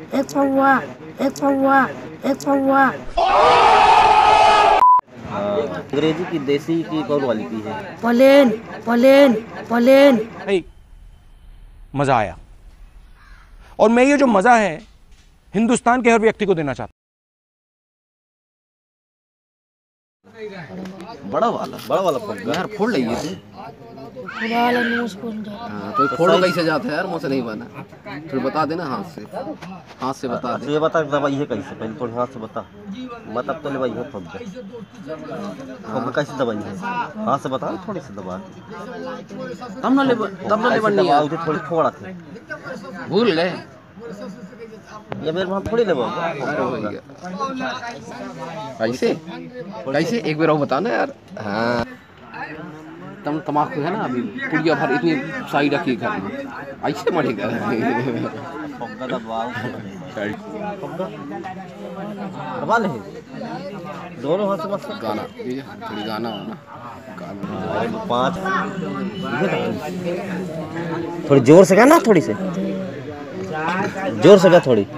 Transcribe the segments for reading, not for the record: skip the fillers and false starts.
एक पौवा, एक पौवा, एक पौवा। अंग्रेजी की देसी की कौन वाली की है? Plain, plain, plain. मजा आया और मैं ये जो मजा है हिंदुस्तान के हर व्यक्ति को देना चाहता हूं। बड़ा वाला फुग्गा यार, फोड़ लिए थे। तो फोड़ो कैसे जाता है यार, मुझसे नहीं बना। फिर बता देना हाथ से बता दे। ये बता दवाई है कैसे, पहले थोड़ी हाथ से बता। मत अब तो ले भाई है फुग्गा कैसे दवाई है, हाथ से बता थोड़ी सी दबा। तब ना ले बननी है, थोड़ी थोड़ा थे भूल गए ये मेरे वहाँ थोड़ी लेवा। कैसे एक बार और बताना यार। हाँ तम तमाकू है ना, अभी पुड़िया भर इतनी साई रखी घर में, ऐसे मरेगा। दबा ले दोनों हाथ से बस। गाना थोड़ी गाना हो ना, 5 थोड़ी जोर से गाना, थोड़ी से जोर से गा थोड़ी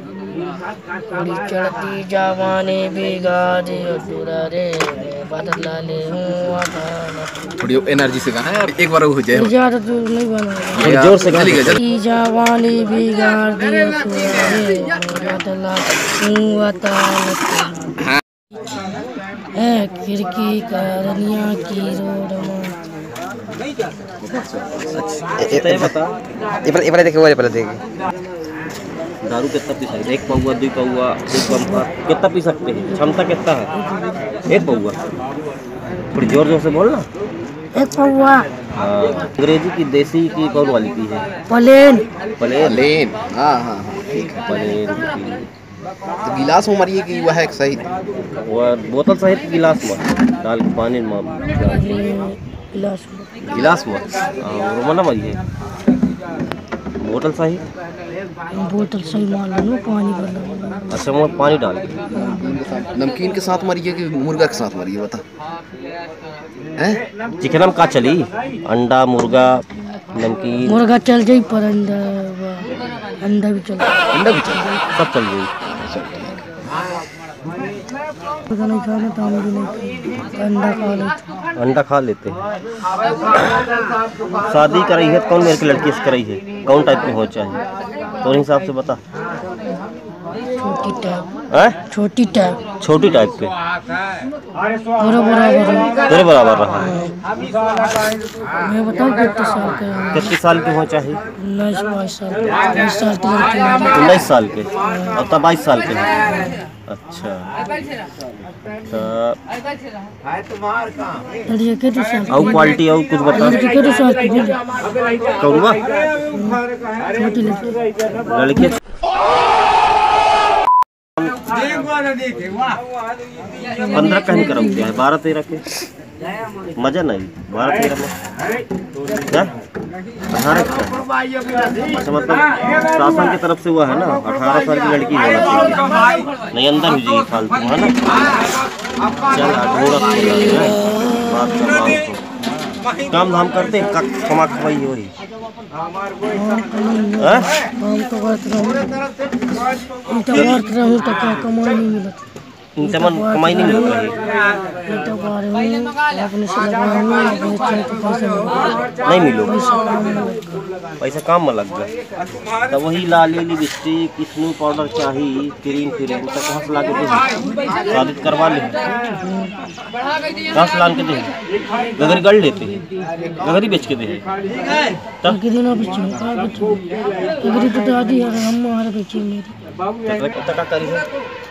चढ़ती जवानी बिगाड़ी अधूरा रे बदला ले थोड़ी एनर्जी से गाना यार, एक बार हो जाए। ज्यादा दूर नहीं बना, थोड़ी जोर से गा। जवानी बिगाड़ दी अधूरा रे बदला खिड़की करनिया की रोड में। बता ये पहले देखे, वो पहले देखे। दारू कितना पी सकते? 1 पौवा 2 पौवा 1 पंपा कितना पी सकते हैं? क्षमता कितना है? 1 पौवा। थोड़ी जोर से बोलना। एक पौवा। अंग्रेजी की देसी की कौन वाली की है? Plain, plain. हाँ ठीक है। प्लेन तो गिलास में मरिए कि वह है सही, वो बोतल सहित गिलास में डाल के पानी में गिलास में रोमाना मरिए बोतल सही मान लो पानी भरना। अच्छा वो पानी डाल के नमकीन के साथ मरिए कि मुर्गा के साथ मरिए बता। हैं चिकन में का चली? अंडा मुर्गा नमकीन। मुर्गा चल जाई पर अंडा भी चल सब चल जाई। नहीं खाना तो हम भी नहीं अंडा खा लेते हैं। शादी कराई है कौन मेरे की लड़की से कराई है? कौन टाइप की हो चाहिए तो हिसाब से बता। छोटी टाइप के तेरे बराबर रहा है। मैं बताऊं कितने साल के हो चाहिए? 19 साल के और तब 22 साल के हैं। अच्छा और क्वालिटी और कुछ बता। कौन लड़की 15 कहीं करो क्या है? 12-13 के मजा नहीं। 12-13 में क्या 18 का? अच्छा मतलब शासन की तरफ से हुआ है ना 18 साल की लड़की होना चाहिए, नहीं अंदर हो जाएगी फालतू है ना। चल काम धाम करते हैं कमा खवाई वही कमाई नहीं मिलता है। नहीं मिलो पैसा काम में लग गया तो वही लाली लिपस्टिक स्नू पाउडर चाहिए क्रीम तो कहाँ से ला के दे? शादी करवा ले कहाँ से ला के दे? गगरी गढ़ लेते हैं, गगरी बेच के दे तब टका करी है।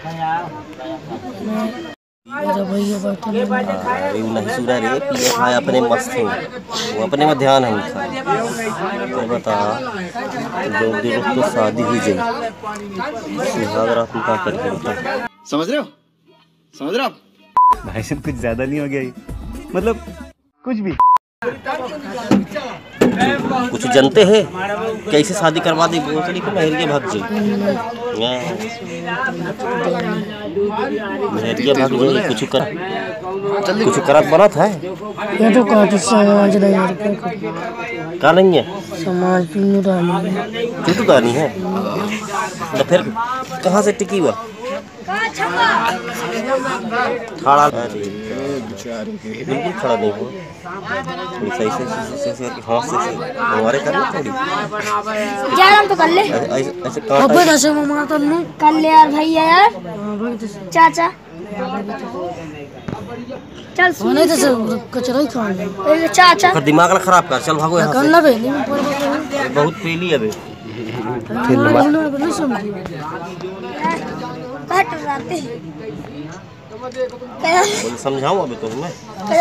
नहीं सुरा रे पिए खाए अपने मस्त हो, वो अपने में ध्यान है उसका। तो बता 2 दिन तो शादी ही जाए सुहाग रात में क्या करेंगे बता? समझ रहे हो भाई साहब कुछ ज्यादा नहीं हो गया ये? मतलब कुछ भी कुछ जानते हैं कैसे शादी करवा दे बोतली को महरिया भाग जाए कुछ करत बनत है ये तो समाज नहीं का नहीं है समाज दानी है। तो फिर कहाँ से टिकी हुआ खड़ा बिल्कुल खड़ा नहीं हो, थोड़ी सही से हाथ से हमारे करना थोड़ी यार हम तो कर ले ऐसे कांटा कर ले यार भैया यार चाचा चल नहीं तो कचरा ही खाने चाचा फिर दिमाग ना खराब कर, चल भागो यहाँ से। बहुत पीली है अभी। नहीं समझी बोल समझाऊं अभी तो मैं।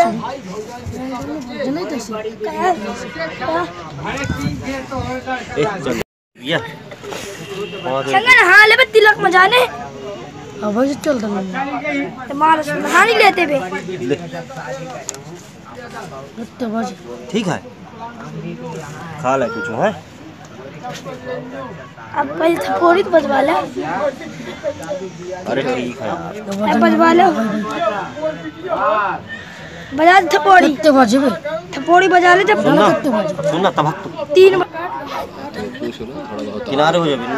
चल ये हाँ ले तिलक मजाने अब भाई चलता तुम्हारा नहा नहीं लेते बे ले बाजी ठीक है, खा ले कुछ है। अब पहले थपोड़ी तो बजवा ले। अरे ठीक है अब बजवा लो बजा दे थपोड़ी कितने बजे बे थपोड़ी बजा ले जब सुनना तब 3 किनारे हो जाए।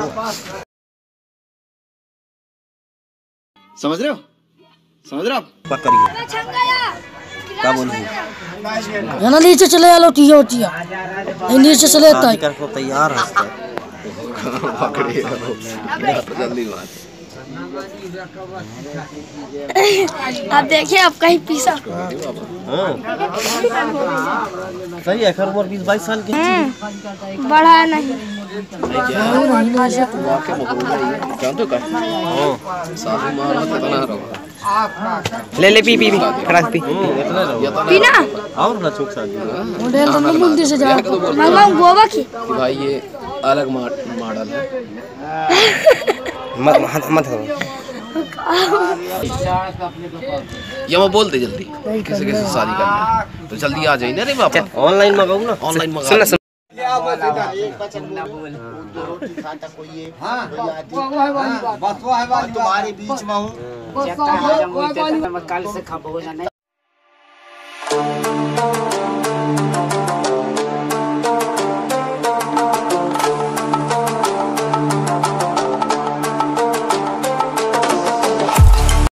समझ रहे हो आप? करिए क्या बोलिए है ना, नीचे चले आलो टिया होतिया नीचे चले आता है करके तैयार हंसता जल्दी बात आप देखिए आप कहीं पीसा सही है। खैर उम्र 20-22 साल की बड़ा नहीं जानते हो क्या सासू माँ कितना रहा ले ले पी खड़ा पी इतना रहो पीना और ना चुप सा मॉडल तो मंदिर से जा मंगाऊं गोवा की कि भाई ये अलग मॉडल है। मत मत ये मैं बोल दे जल्दी कैसे कैसे शादी करना तो जल्दी आ जाइए ना रे बाबा। ऑनलाइन मंगाऊं ना, ऑनलाइन मंगा सुन तुम्हारे बीच में हूँ कल से खा भोजन है